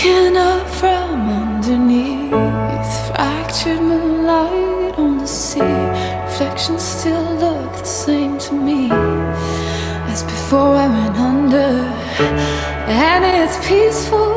Waking up from underneath, fractured moonlight on the sea. Reflections still look the same to me as before I went under. And it's peaceful